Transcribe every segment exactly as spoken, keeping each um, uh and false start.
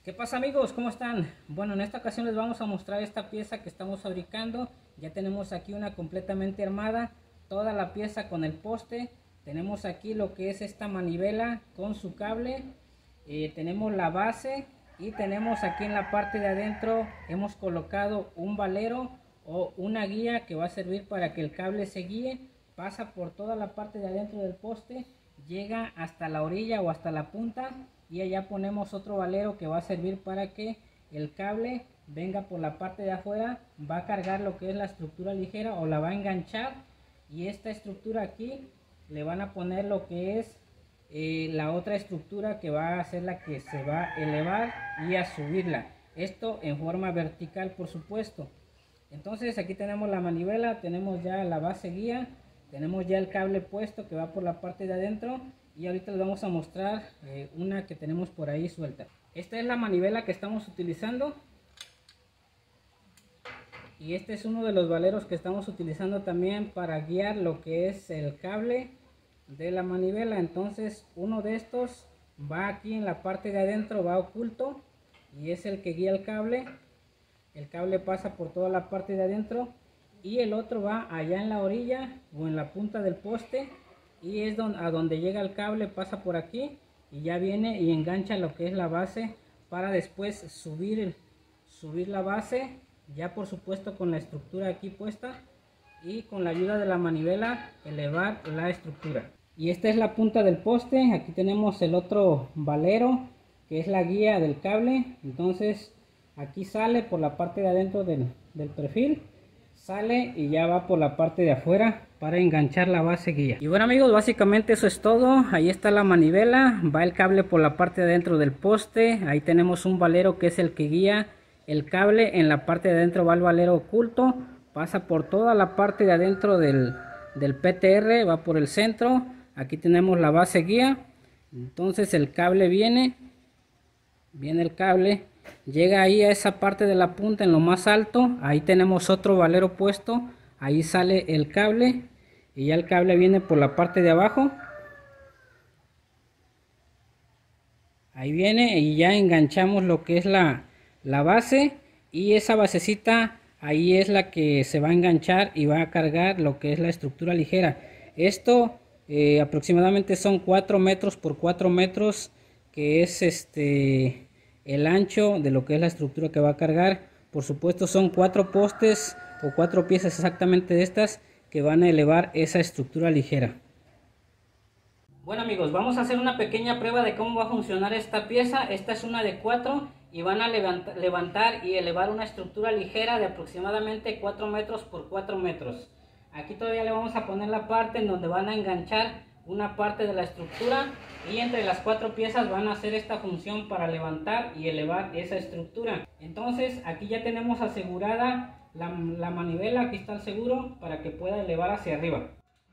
¿Qué pasa, amigos? ¿Cómo están? Bueno, en esta ocasión les vamos a mostrar esta pieza que estamos fabricando. Ya tenemos aquí una completamente armada, toda la pieza con el poste. Tenemos aquí lo que es esta manivela con su cable. Eh, tenemos la base y tenemos aquí en la parte de adentro hemos colocado un valero o una guía que va a servir para que el cable se guíe. Pasa por toda la parte de adentro del poste, llega hasta la orilla o hasta la punta, y allá ponemos otro valero que va a servir para que el cable venga por la parte de afuera, va a cargar lo que es la estructura ligera o la va a enganchar, y esta estructura aquí le van a poner lo que es eh, la otra estructura que va a ser la que se va a elevar y a subirla, esto en forma vertical, por supuesto. Entonces aquí tenemos la manivela, tenemos ya la base guía, tenemos ya el cable puesto que va por la parte de adentro, y ahorita les vamos a mostrar eh, una que tenemos por ahí suelta. Esta es la manivela que estamos utilizando, y este es uno de los valeros que estamos utilizando también para guiar lo que es el cable de la manivela. Entonces uno de estos va aquí en la parte de adentro, va oculto, y es el que guía el cable. El cable pasa por toda la parte de adentro, y el otro va allá en la orilla o en la punta del poste, y es donde, a donde llega el cable, pasa por aquí y ya viene y engancha lo que es la base para después subir, subir la base, ya por supuesto con la estructura aquí puesta, y con la ayuda de la manivela elevar la estructura. Y esta es la punta del poste. Aquí tenemos el otro valero que es la guía del cable. Entonces aquí sale por la parte de adentro del, del perfil, sale y ya va por la parte de afuera para enganchar la base guía. Y bueno, amigos, básicamente eso es todo. Ahí está la manivela, va el cable por la parte de adentro del poste. Ahí tenemos un valero que es el que guía el cable. En la parte de adentro va el valero oculto, pasa por toda la parte de adentro del, del P T R, va por el centro. Aquí tenemos la base guía. Entonces el cable viene, viene el cable, llega ahí a esa parte de la punta en lo más alto. Ahí tenemos otro valero puesto, ahí sale el cable, y ya el cable viene por la parte de abajo, ahí viene, y ya enganchamos lo que es la, la base, y esa basecita ahí es la que se va a enganchar y va a cargar lo que es la estructura ligera. Esto eh, aproximadamente son cuatro metros por cuatro metros, que es este el ancho de lo que es la estructura que va a cargar. Por supuesto son cuatro postes o cuatro piezas exactamente de estas que van a elevar esa estructura ligera. Bueno, amigos, vamos a hacer una pequeña prueba de cómo va a funcionar esta pieza. Esta es una de cuatro y van a levantar, levantar y elevar una estructura ligera de aproximadamente cuatro metros por cuatro metros. Aquí todavía le vamos a poner la parte en donde van a enganchar una parte de la estructura, y entre las cuatro piezas van a hacer esta función para levantar y elevar esa estructura. Entonces aquí ya tenemos asegurada la, la manivela, aquí está el seguro para que pueda elevar hacia arriba.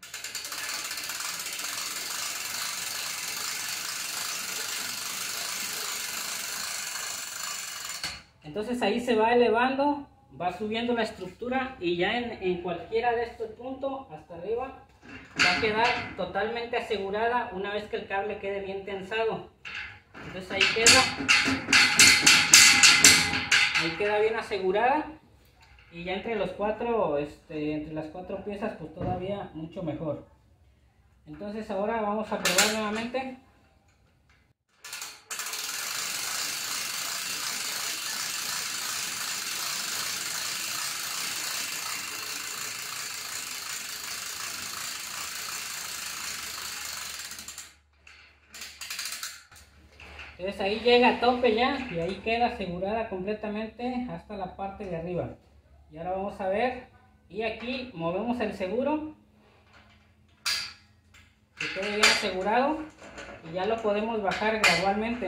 Entonces ahí se va elevando, va subiendo la estructura, y ya en, en cualquiera de estos puntos hasta arriba va a quedar totalmente asegurada una vez que el cable quede bien tensado. Entonces ahí queda, ahí queda bien asegurada, y ya entre los cuatro, este, entre las cuatro piezas, pues todavía mucho mejor. Entonces ahora vamos a probar nuevamente. Entonces ahí llega a tope ya, y ahí queda asegurada completamente hasta la parte de arriba. Y ahora vamos a ver, y aquí movemos el seguro, que quede bien asegurado, y ya lo podemos bajar gradualmente.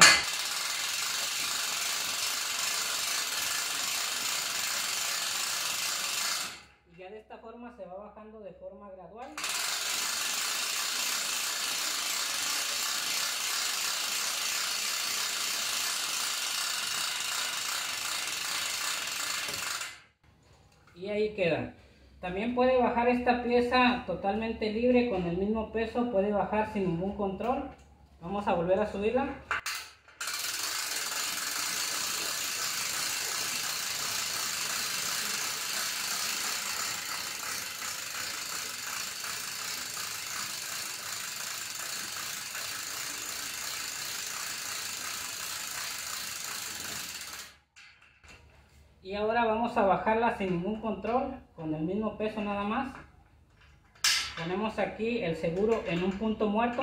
Y ya de esta forma se va bajando de forma gradual. Y ahí queda. También puede bajar esta pieza totalmente libre con el mismo peso, puede bajar sin ningún control. Vamos a volver a subirla. Y ahora vamos a bajarla sin ningún control, con el mismo peso nada más. Ponemos aquí el seguro en un punto muerto.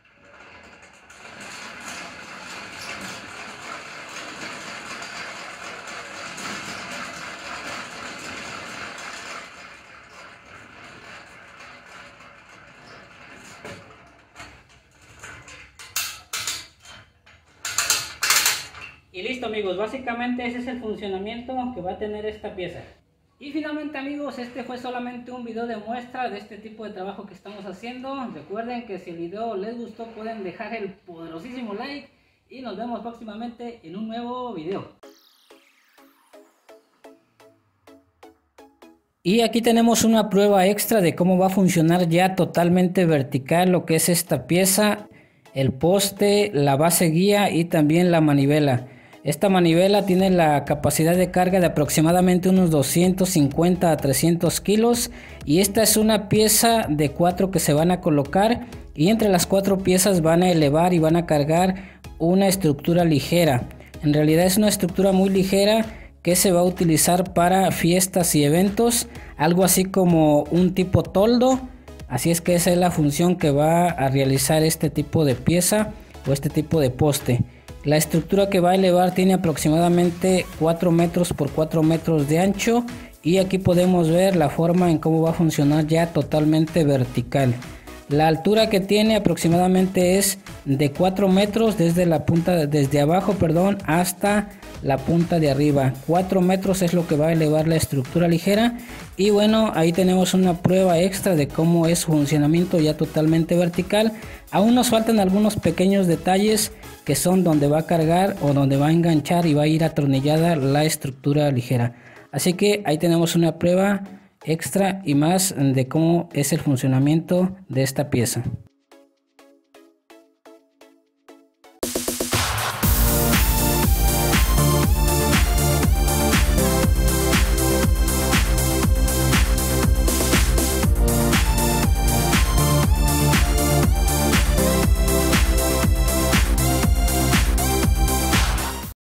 Y listo amigos, básicamente ese es el funcionamiento que va a tener esta pieza. Y finalmente amigos, este fue solamente un video de muestra de este tipo de trabajo que estamos haciendo. Recuerden que si el video les gustó pueden dejar el poderosísimo like y nos vemos próximamente en un nuevo video. Y aquí tenemos una prueba extra de cómo va a funcionar ya totalmente vertical lo que es esta pieza, el poste, la base guía y también la manivela. Esta manivela tiene la capacidad de carga de aproximadamente unos doscientos cincuenta a trescientos kilos y esta es una pieza de cuatro que se van a colocar y entre las cuatro piezas van a elevar y van a cargar una estructura ligera. En realidad es una estructura muy ligera que se va a utilizar para fiestas y eventos, algo así como un tipo toldo. Así es que esa es la función que va a realizar este tipo de pieza o este tipo de poste. La estructura que va a elevar tiene aproximadamente cuatro metros por cuatro metros de ancho y aquí podemos ver la forma en cómo va a funcionar ya totalmente vertical. La altura que tiene aproximadamente es de cuatro metros desde la punta, desde abajo, perdón, hasta la punta de arriba. cuatro metros es lo que va a elevar la estructura ligera. Y bueno, ahí tenemos una prueba extra de cómo es su funcionamiento ya totalmente vertical. Aún nos faltan algunos pequeños detalles que son donde va a cargar o donde va a enganchar y va a ir atornillada la estructura ligera. Así que ahí tenemos una prueba extra y más de cómo es el funcionamiento de esta pieza.